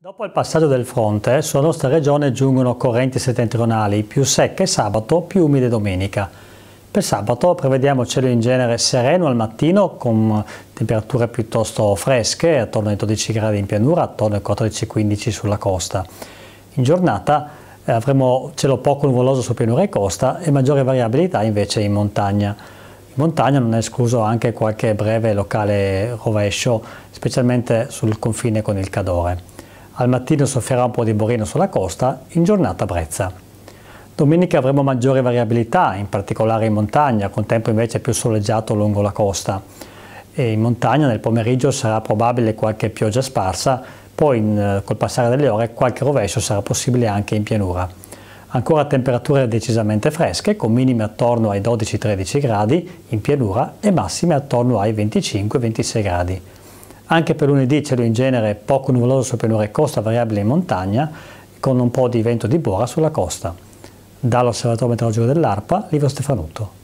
Dopo il passaggio del fronte, sulla nostra regione giungono correnti settentrionali più secche sabato, più umide domenica. Per sabato prevediamo cielo in genere sereno al mattino con temperature piuttosto fresche, attorno ai 12 gradi in pianura, attorno ai 14-15 sulla costa. In giornata avremo cielo poco nuvoloso su pianura e costa e maggiore variabilità invece in montagna. In montagna non è escluso anche qualche breve locale rovescio, specialmente sul confine con il Cadore. Al mattino soffierà un po' di burino sulla costa, in giornata brezza. Domenica avremo maggiore variabilità, in particolare in montagna, con tempo invece più soleggiato lungo la costa. E in montagna nel pomeriggio sarà probabile qualche pioggia sparsa, poi col passare delle ore qualche rovescio sarà possibile anche in pianura. Ancora temperature decisamente fresche, con minime attorno ai 12-13 gradi in pianura e massime attorno ai 25-26 gradi. Anche per lunedì cielo in genere poco nuvoloso su pianura e costa, variabile in montagna, con un po' di vento di bora sulla costa. Dall'Osservatorio Meteorologico dell'ARPA, Livio Stefanuto.